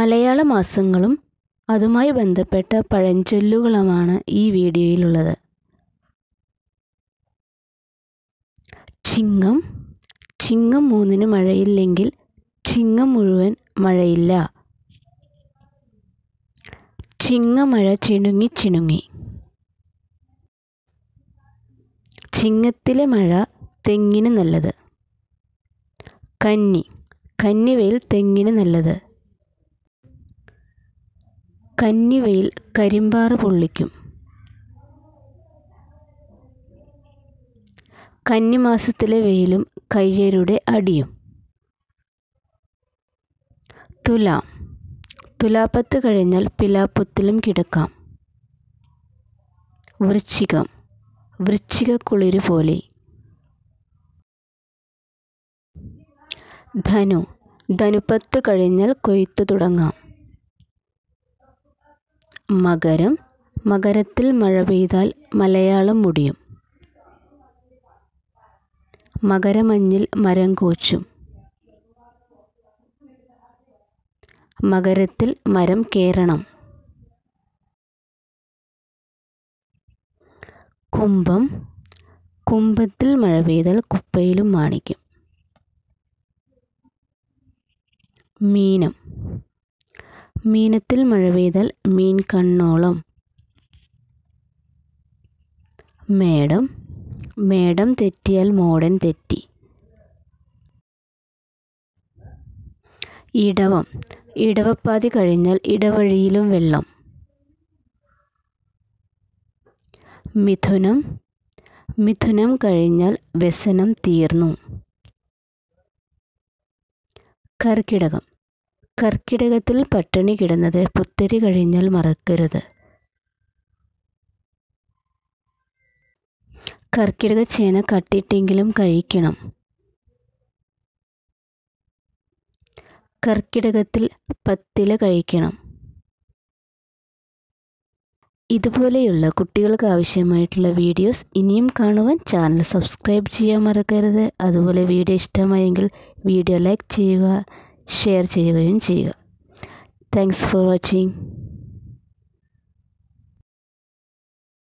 മലയാള മാസങ്ങളും അതുമായി ബന്ധപ്പെട്ട പഴഞ്ചൊല്ലുകളുമാണ് ഈ വീഡിയോയിലുള്ളത്. ചിങ്ങം. ചിങ്ങം 3 മഴയില്ലെങ്കിൽ ചിങ്ങം മുഴുവൻ മഴയില്ല. ചിങ്ങമഴ ചിണുങ്ങി ചിണുങ്ങി. ചിങ്ങത്തിലെ മഴ തെങ്ങിന് നല്ലത്. കന്നി. കന്നിവെയിൽ തെങ്ങിന് നല്ലത്. കന്നിവെയിൽ കരിമ്പാറ് പൊള്ളിക്കും. കന്നിമാസത്തിലെ വെയിലും കയ്യരുടെ അടിയും. തുലാം. തുലാപ്പത്ത് കഴിഞ്ഞാൽ പിലാപ്പത്തിലും കിടക്കാം. വൃശ്ചികം. വൃശ്ചികക്കുളിര് പോലെ. ധനു. ധനുപ്പത്ത് കഴിഞ്ഞാൽ കൊയ്ത്തു തുടങ്ങാം. മകരം. മകരത്തിൽ മഴ പെയ്താൽ മലയാളം മുടിയും. മകരമഞ്ഞിൽ മരം കോച്ചും. മകരത്തിൽ മരം കേറണം. കുംഭം. കുംഭത്തിൽ മഴ പെയ്താൽ കുപ്പയിലും മാണിക്കും. മീനം. മീനത്തിൽ മഴ പെയ്താൽ മീൻ കണ്ണോളം. മേടം. മേടം തെറ്റിയാൽ മോടൻ തെറ്റി. ഇടവം. ഇടവപ്പാതി കഴിഞ്ഞാൽ ഇടവഴിയിലും വെള്ളം. മിഥുനം. മിഥുനം കഴിഞ്ഞാൽ വ്യസനം തീർന്നു. കർക്കിടകം. കർക്കിടകത്തിൽ പട്ടിണി കിടന്നത് പുത്തരി കഴിഞ്ഞാൽ മറക്കരുത്. കർക്കിടക ചേന കട്ടിട്ടെങ്കിലും കഴിക്കണം. കർക്കിടകത്തിൽ പത്തില കഴിക്കണം. ഇതുപോലെയുള്ള കുട്ടികൾക്ക് ആവശ്യമായിട്ടുള്ള വീഡിയോസ് ഇനിയും കാണുവാൻ ചാനൽ സബ്സ്ക്രൈബ് ചെയ്യാൻ മറക്കരുത്. അതുപോലെ വീഡിയോ ഇഷ്ടമായെങ്കിൽ വീഡിയോ ലൈക്ക് ചെയ്യുക, ഷെയർ ചെയ്യുകയും ചെയ്യുക. Thanks for watching.